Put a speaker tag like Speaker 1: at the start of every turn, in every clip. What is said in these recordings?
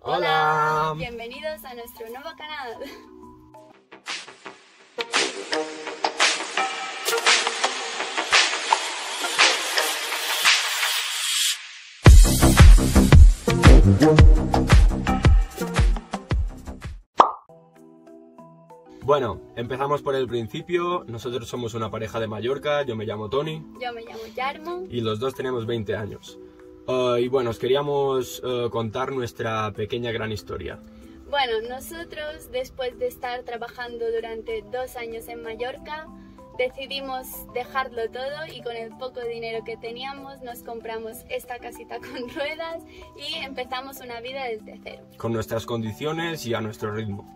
Speaker 1: Hola.
Speaker 2: Bienvenidos a nuestro nuevo canal.
Speaker 1: Bueno, empezamos por el principio. Nosotros somos una pareja de Mallorca, yo me llamo Tony.
Speaker 2: Yo me llamo Yarmo.
Speaker 1: Y los dos tenemos 20 años. Y bueno, os queríamos contar nuestra pequeña gran historia.
Speaker 2: Bueno, nosotros después de estar trabajando durante 2 años en Mallorca, decidimos dejarlo todo y con el poco dinero que teníamos nos compramos esta casita con ruedas y empezamos una vida desde cero.
Speaker 1: Con nuestras condiciones y a nuestro ritmo.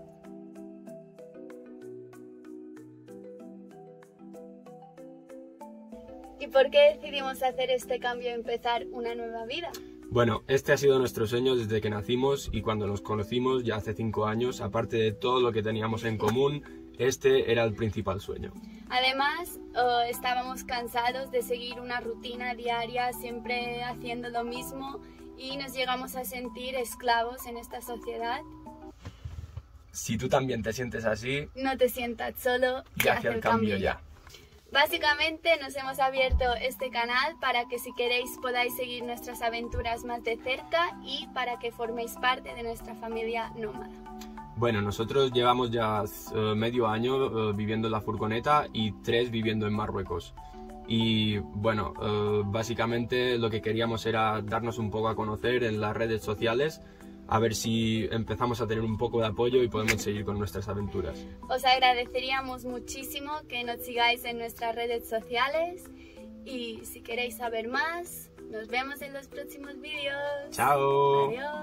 Speaker 2: ¿Y por qué decidimos hacer este cambio y empezar una nueva vida?
Speaker 1: Bueno, este ha sido nuestro sueño desde que nacimos y cuando nos conocimos ya hace 5 años, aparte de todo lo que teníamos en común, este era el principal sueño.
Speaker 2: Además, estábamos cansados de seguir una rutina diaria, siempre haciendo lo mismo y nos llegamos a sentir esclavos en esta sociedad.
Speaker 1: Si tú también te sientes así,
Speaker 2: no te sientas solo
Speaker 1: y haz el cambio ya.
Speaker 2: Básicamente nos hemos abierto este canal para que si queréis podáis seguir nuestras aventuras más de cerca y para que forméis parte de nuestra familia nómada.
Speaker 1: Bueno, nosotros llevamos ya medio año viviendo en la furgoneta y 3 viviendo en Marruecos. Y bueno, básicamente lo que queríamos era darnos un poco a conocer en las redes sociales, a ver si empezamos a tener un poco de apoyo y podemos seguir con nuestras aventuras.
Speaker 2: Os agradeceríamos muchísimo que nos sigáis en nuestras redes sociales y si queréis saber más, nos vemos en los próximos vídeos.
Speaker 1: ¡Chao!
Speaker 2: Adiós.